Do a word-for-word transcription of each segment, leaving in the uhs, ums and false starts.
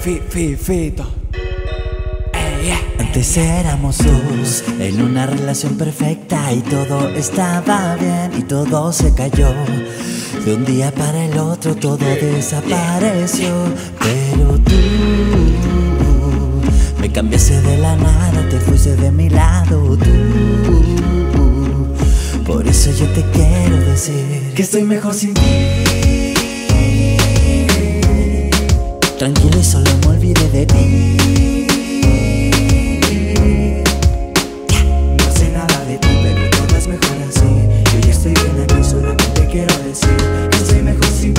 fi, fi, fito. Hey, yeah. Antes éramos dos en una relación perfecta y todo estaba bien y todo se cayó. De un día para el otro todo desapareció. Pero tú me cambiaste de la nada, te fuiste de mi lado tú. Por eso yo te quiero decir que estoy mejor sin ti. Tranquilo y solo me olvidé de ti. No sé nada de ti, pero todo es mejor así. Yo ya estoy bien aquí, solamente quiero decir que estoy mejor sin ti.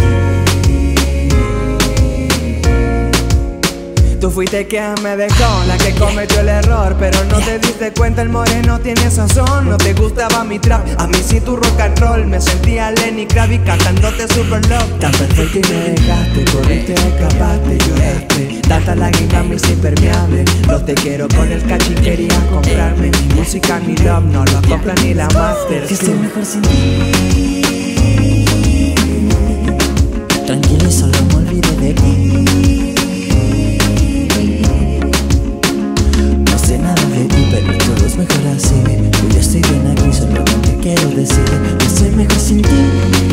Tú fuiste quien me dejó, la que cometió el error, pero no te diste cuenta, el moreno tiene sazón. No te gustaba mi trap, a mí sí tu rock and roll. Me sentía Lenny Kravitz cantándote Super Love. Tan perfecto y me dejaste, corriste, escapaste, lloraste. Tantas lágrimas me hice impermeable. No te quiero con el cachi, quería comprarme. Ni música ni love, no lo compra ni la master. Que estoy mejor sin ti. Tranquilo y solo me olvidé de ti. No sé nada de ti, pero todo es mejor así. Yo ya estoy bien aquí, solamente quiero decir que estoy mejor sin ti.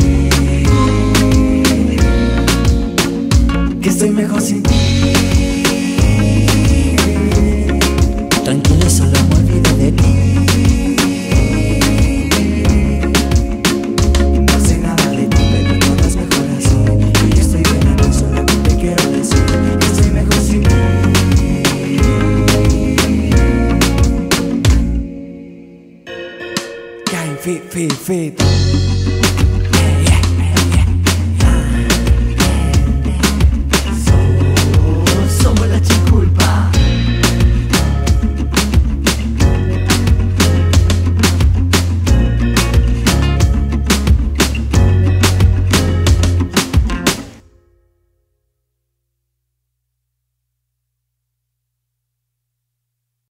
Que estoy mejor sin ti. Tranquilo y solo me olvidé de ti. No sé nada de ti, pero todo es mejor así. Yo ya estoy bien aquí, solamente quiero decir que estoy mejor sin ti. Gang, fi, fi, fito.